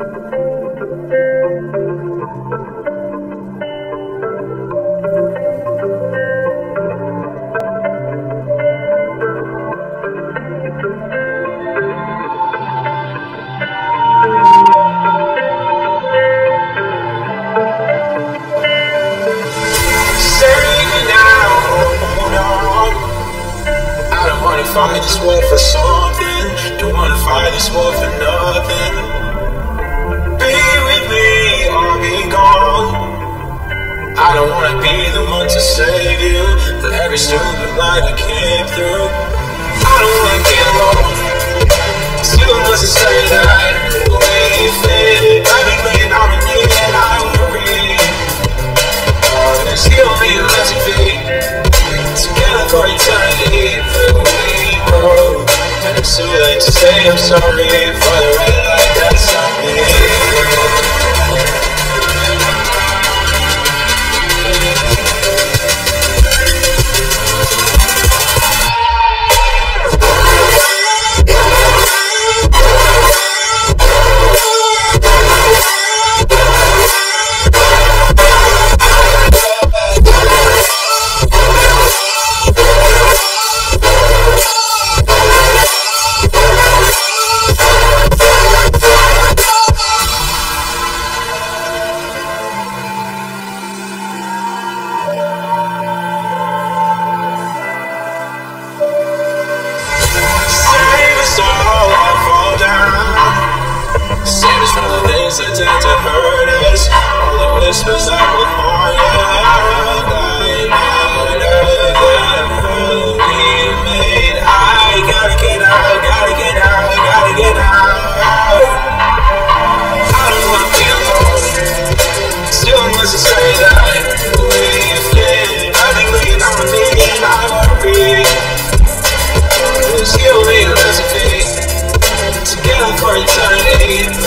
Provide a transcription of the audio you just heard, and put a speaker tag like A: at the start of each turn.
A: Fight this war for something, don't wanna fight this war for nothing. Be with me or be gone. I don't wanna be the one to save you for every stupid lie I came through. I don't wanna be alone, still must say that the way you fit. I've been laying out on you and I worry. There's still only a recipe, together for eternity. And it's too late to say I'm sorry for the red light that's on me. That tend to hurt us, all the whispers that will harm us. We made. I gotta get out, gotta get out, gotta get out. I don't wanna be alone, still must say that the way you fit. I've been clean on me and I worry. It's still me a recipe, together for eternity.